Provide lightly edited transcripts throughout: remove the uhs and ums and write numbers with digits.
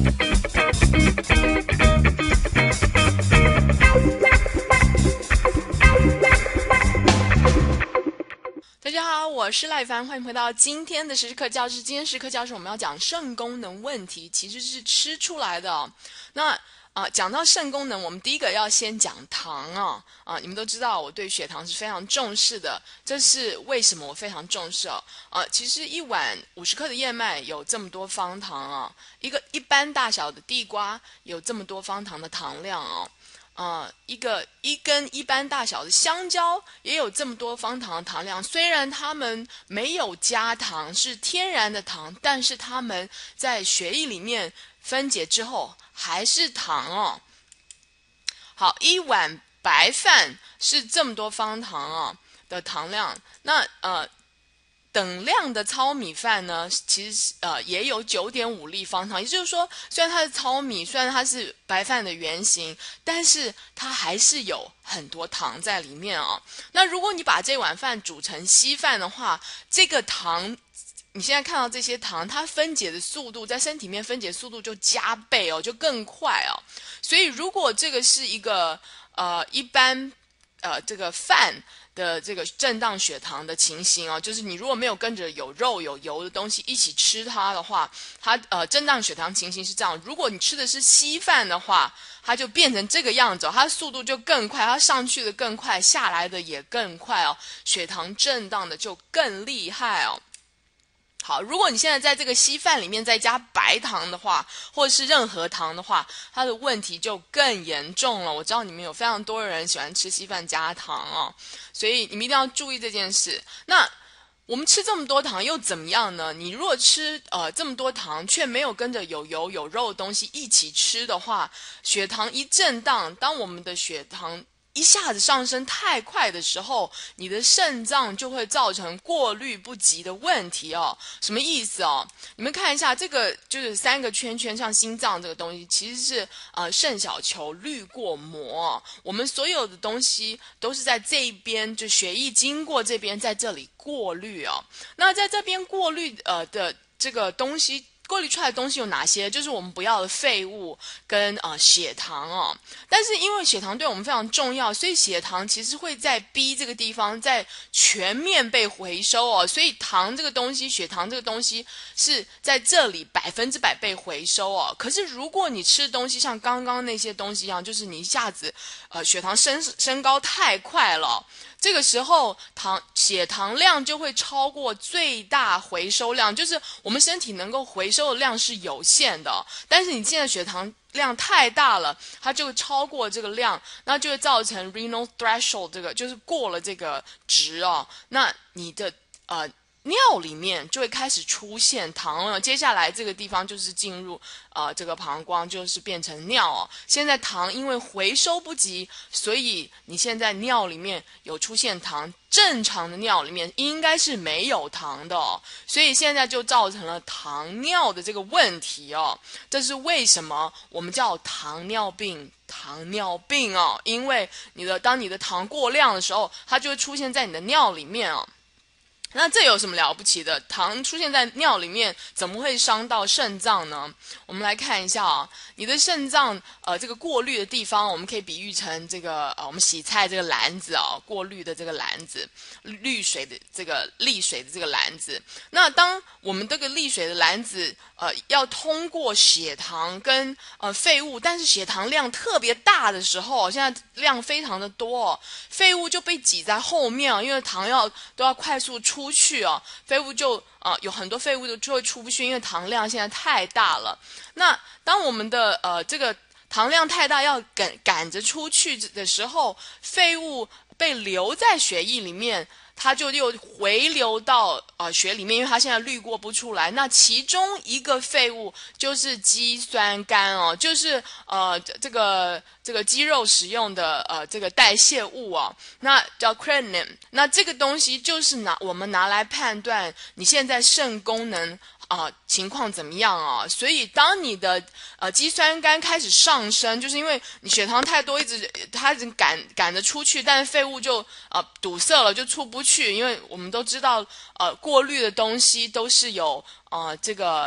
大家好，我是赖凡，欢迎回到今天的时刻教室。今天时刻教室我们要讲肾功能问题，其实是吃出来的哦。那讲到肾功能，我们第一个要先讲糖你们都知道我对血糖是非常重视的，这是为什么我非常重视其实一碗50克的燕麦有这么多方糖一般大小的地瓜有这么多方糖的糖量一根一般大小的香蕉也有这么多方糖的糖量，虽然它们没有加糖，是天然的糖，但是它们在血液里面分解之后还是糖好，一碗白饭是这么多方糖的糖量，那等量的糙米饭呢，其实也有9.5粒方糖，也就是说，虽然它是糙米，虽然它是白饭的原型，但是它还是有很多糖在里面那如果你把这碗饭煮成稀饭的话，这个糖，你现在看到这些糖，它分解的速度在身体里面分解速度就加倍就更快所以如果这个是一个一般这个饭的这个震荡血糖的情形就是你如果没有跟着有肉有油的东西一起吃它的话，它震荡血糖情形是这样，如果你吃的是稀饭的话，它就变成这个样子它的速度就更快，它上去的更快，下来的也更快血糖震荡的就更厉害好，如果你现在在这个稀饭里面再加白糖的话，或者是任何糖的话，它的问题就更严重了。我知道你们有非常多人喜欢吃稀饭加糖所以你们一定要注意这件事。那我们吃这么多糖又怎么样呢？你如果吃这么多糖却没有跟着有油有肉的东西一起吃的话，血糖一震荡，当我们的血糖一下子上升太快的时候，你的肾脏就会造成过滤不及的问题什么意思你们看一下这个就是3个圈圈，像心脏这个东西其实是肾小球滤过膜我们所有的东西都是在这一边，就血液经过这边，在这里过滤那在这边过滤的这个东西，过滤出来的东西有哪些？就是我们不要的废物跟血糖但是因为血糖对我们非常重要，所以血糖其实会在 B 这个地方在全面被回收所以糖这个东西，血糖这个东西是在这里100%被回收可是如果你吃的东西像刚刚那些东西一样，就是你一下子血糖升高太快了这个时候血糖量就会超过最大回收量，就是我们身体能够回收的量是有限的但是你现在血糖量太大了，它就会超过这个量，那就会造成 renal threshold 这个就是过了这个值那你的尿里面就会开始出现糖了，接下来这个地方就是进入这个膀胱，就是变成尿现在糖因为回收不及，所以你现在尿里面有出现糖，正常的尿里面应该是没有糖的所以现在就造成了糖尿的这个问题这是为什么我们叫糖尿病因为当你的糖过量的时候，它就会出现在你的尿里面那这有什么了不起的？糖出现在尿里面怎么会伤到肾脏呢？我们来看一下你的肾脏这个过滤的地方，我们可以比喻成这个我们洗菜这个篮子过滤的这个篮子，滤水的这个沥水的这个篮子。那当我们这个沥水的篮子要通过血糖跟废物，但是血糖量特别大的时候，现在量非常的多废物就被挤在后面因为糖都要快速出去废物就有很多废物就会出不去，因为糖量现在太大了。那当我们的这个糖量太大要赶着出去的时候，废物被留在血液里面，它就又回流到血里面，因为它现在滤过不出来。那其中一个废物就是肌酸酐就是这个肌肉使用的这个代谢物那叫 creatinine。那这个东西就是我们拿来判断你现在肾功能情况怎么样所以当你的肌酸酐开始上升，就是因为你血糖太多，它一直赶着出去，但是废物就堵塞了，就出不去。因为我们都知道过滤的东西都是有这个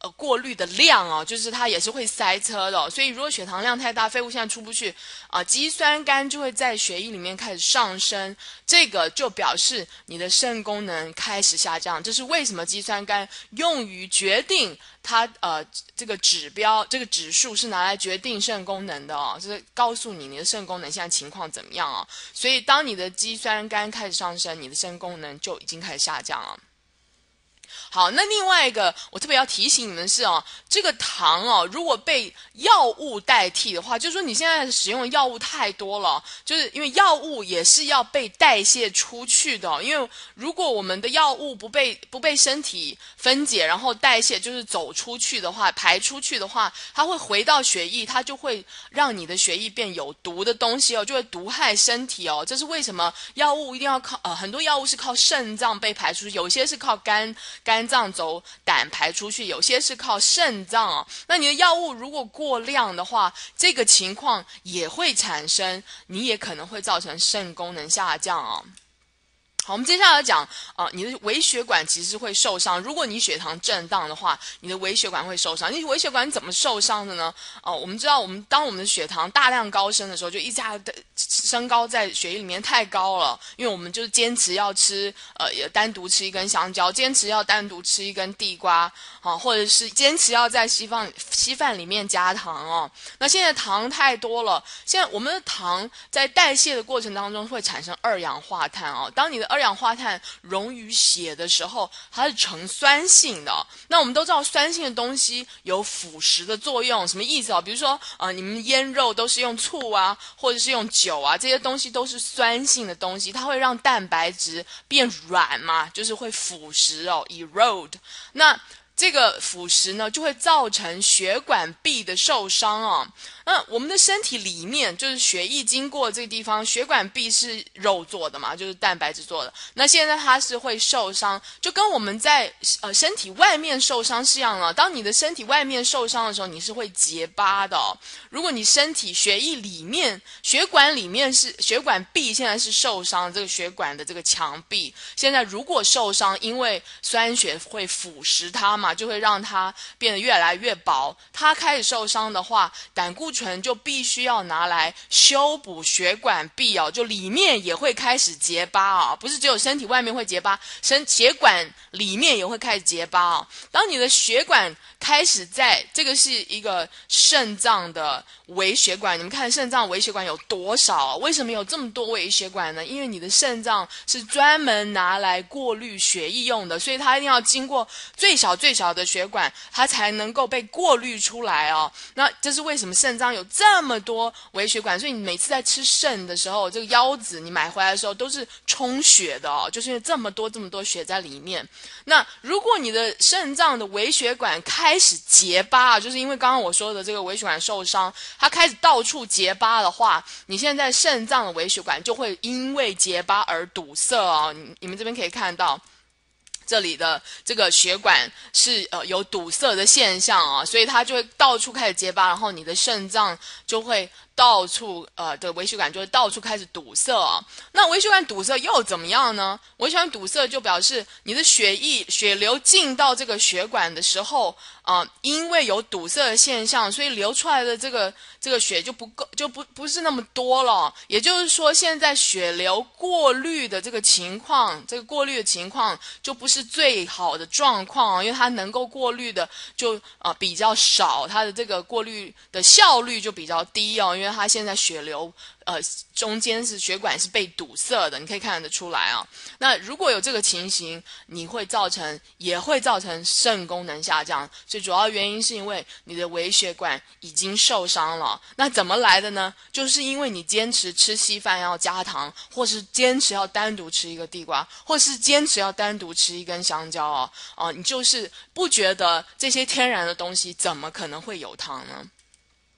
过滤的量哦，就是它也是会塞车的哦，所以如果血糖量太大，废物现在出不去肌酸酐就会在血液里面开始上升，这个就表示你的肾功能开始下降。这是为什么肌酸酐用于决定它这个指标这个指数是拿来决定肾功能的哦，就是告诉你的肾功能现在情况怎么样哦。所以当你的肌酸酐开始上升，你的肾功能就已经开始下降了。好，那另外一个我特别要提醒你们是哦，这个糖哦，如果被药物代替的话，就是说你现在使用的药物太多了，就是因为药物也是要被代谢出去的哦，因为如果我们的药物不被身体分解，然后代谢就是走出去的话，排出去的话，它会回到血液，它就会让你的血液变有毒的东西哦，就会毒害身体哦。这是为什么药物一定要靠很多药物是靠肾脏被排出去，有些是靠肝脏走胆排出去，有些是靠肾脏哦。那你的药物如果过量的话，这个情况也会产生，你也可能会造成肾功能下降哦。好，我们接下来讲你的微血管其实会受伤。如果你血糖震荡的话，你的微血管会受伤。你微血管怎么受伤的呢？我们知道，当我们的血糖大量高升的时候，就一下升高在血液里面太高了，因为我们就是坚持要吃也单独吃一根香蕉，坚持要单独吃一根地瓜或者是坚持要在稀饭里面加糖哦。那现在糖太多了，现在我们的糖在代谢的过程当中会产生二氧化碳哦。当你的二氧化碳溶于血的时候，它是呈酸性的哦。那我们都知道酸性的东西有腐蚀的作用，什么意思哦？比如说你们腌肉都是用醋啊，或者是用酒啊，这些东西都是酸性的东西，它会让蛋白质变软嘛，就是会腐蚀哦 ，erode。那这个腐蚀呢，就会造成血管壁的受伤哦。那我们的身体里面，就是血液经过这个地方，血管壁是肉做的嘛，就是蛋白质做的。那现在它是会受伤，就跟我们在身体外面受伤是一样的。当你的身体外面受伤的时候，你是会结疤的哦。如果你身体血液里面、血管里面是血管壁现在是受伤，这个血管的这个墙壁现在如果受伤，因为酸血会腐蚀它嘛，就会让它变得越来越薄。它开始受伤的话，胆固醇就必须要拿来修补血管壁哦，就里面也会开始结疤哦，不是只有身体外面会结疤，血管里面也会开始结疤哦。当你的血管开始这个是一个肾脏的微血管，你们看肾脏微血管有多少？为什么有这么多微血管呢？因为你的肾脏是专门拿来过滤血液用的，所以它一定要经过最小的血管，它才能够被过滤出来哦。那这是为什么肾脏有这么多微血管？所以你每次在吃肾的时候，这个腰子你买回来的时候都是充血的哦，就是因为这么多血在里面。那如果你的肾脏的微血管开始结疤，就是因为刚刚我说的这个微血管受伤，它开始到处结疤的话，你现在肾脏的微血管就会因为结疤而堵塞哦。你们这边可以看到这里的这个血管是有堵塞的现象啊，所以它就会到处开始结疤，然后你的肾脏就会到处的微血管就会到处开始堵塞啊。那微血管堵塞又怎么样呢？微血管堵塞就表示你的血流进到这个血管的时候因为有堵塞的现象，所以流出来的这个血就不是那么多了。也就是说，现在血流过滤的这个情况，这个过滤的情况就不是最好的状况，因为它能够过滤的就比较少，它的这个过滤的效率就比较低哦，因为它现在血流中间是血管是被堵塞的，你可以看得出来啊。那如果有这个情形，也会造成肾功能下降，所以主要原因是因为你的微血管已经受伤了。那怎么来的呢？就是因为你坚持吃稀饭要加糖，或是坚持要单独吃一个地瓜，或是坚持要单独吃一根香蕉你就是不觉得这些天然的东西怎么可能会有糖呢？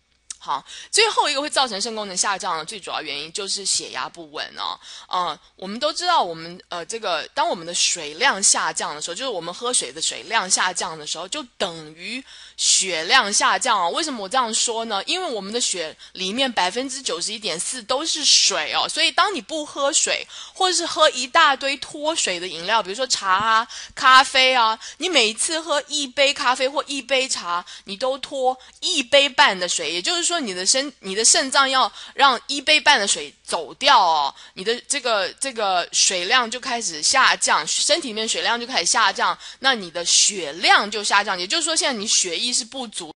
好，最后一个会造成肾功能下降的最主要原因就是血压不稳哦。我们都知道，当我们的水量下降的时候，就是我们喝水的水量下降的时候，就等于血量下降哦。为什么我这样说呢？因为我们的血里面91.4%都是水哦，所以当你不喝水，或者是喝一大堆脱水的饮料，比如说茶啊、咖啡啊，你每一次喝一杯咖啡或一杯茶，你都脱1杯半的水，也就是说你的肾脏要让1杯半的水走掉哦，你的这个水量就开始下降，身体里面水量就开始下降，那你的血量就下降，也就是说现在你血液是不足。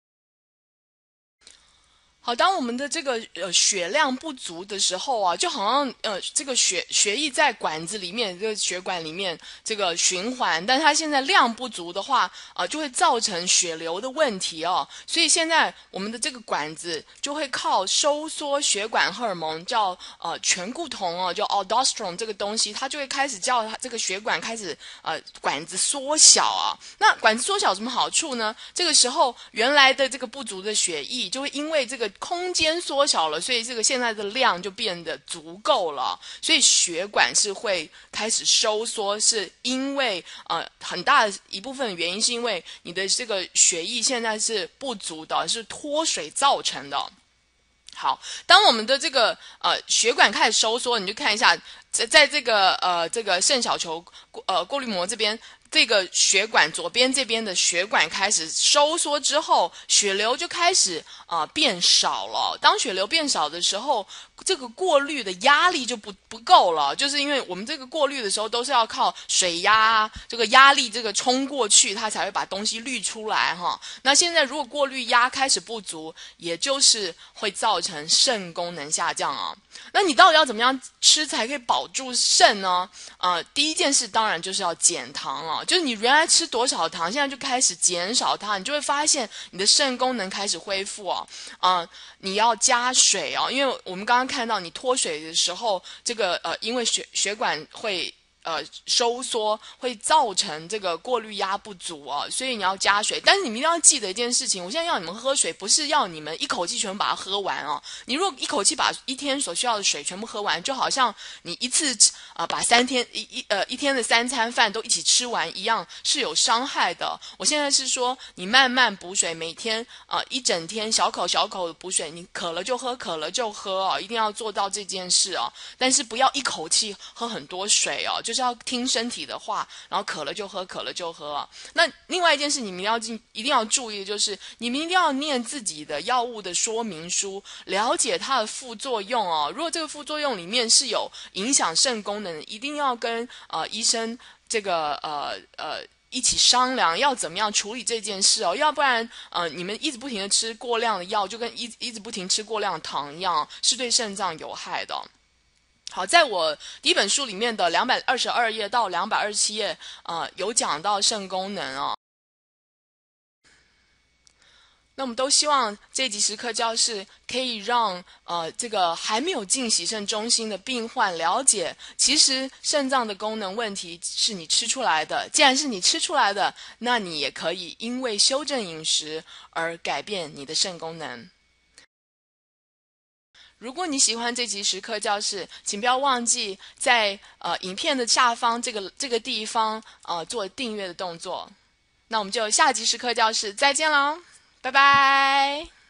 好，当我们的这个血量不足的时候啊，就好像这个血液在管子里面，这个血管里面这个循环，但它现在量不足的话，就会造成血流的问题哦。所以现在我们的这个管子就会靠收缩血管荷尔蒙叫醛固酮哦，叫 aldosterone 这个东西，它就会开始叫它这个血管开始管子缩小啊。那管子缩小有什么好处呢？这个时候原来的这个不足的血液就会因为这个空间缩小了，所以这个现在的量就变得足够了，所以血管是会开始收缩，是因为很大的一部分原因是因为你的这个血液现在是不足的，是脱水造成的。好，当我们的这个血管开始收缩，你就看一下，在这个肾小球过滤膜这边，这个血管左边这边的血管开始收缩之后，血流就开始变少了。当血流变少的时候，这个过滤的压力就不够了，就是因为我们这个过滤的时候都是要靠水压这个压力这个冲过去，它才会把东西滤出来哈。那现在如果过滤压开始不足，也就是会造成肾功能下降啊。那你到底要怎么样吃才可以保住肾呢？第一件事当然就是要减糖啊，就是你原来吃多少糖，现在就开始减少它，你就会发现你的肾功能开始恢复啊。你要加水哦，因为我们刚刚看到你脱水的时候，这个因为血管会收缩，会造成这个过滤压不足哦，所以你要加水。但是你们一定要记得一件事情，我现在要你们喝水，不是要你们一口气全部把它喝完哦。你如果一口气把一天所需要的水全部喝完，就好像你一次把一天的3餐饭都一起吃完一样，是有伤害的。我现在是说你慢慢补水，每天一整天小口小口的补水，你渴了就喝，渴了就喝哦，一定要做到这件事哦。但是不要一口气喝很多水哦，就是要听身体的话，然后渴了就喝，渴了就喝哦。那另外一件事你们一定要注意的就是，你们一定要念自己的药物的说明书，了解它的副作用哦。如果这个副作用里面是有影响肾功能，一定要跟医生这个一起商量要怎么样处理这件事哦，要不然你们一直不停的吃过量的药，就跟一直不停吃过量的糖一样，是对肾脏有害的。好，在我第一本书里面的222页到227页，有讲到肾功能哦。那我们都希望这集时刻教室可以让这个还没有进洗肾中心的病患了解，其实肾脏的功能问题是你吃出来的。既然是你吃出来的，那你也可以因为修正饮食而改变你的肾功能。如果你喜欢这集时刻教室，请不要忘记在影片的下方这个地方做订阅的动作。那我们就下集时刻教室再见喽，拜拜。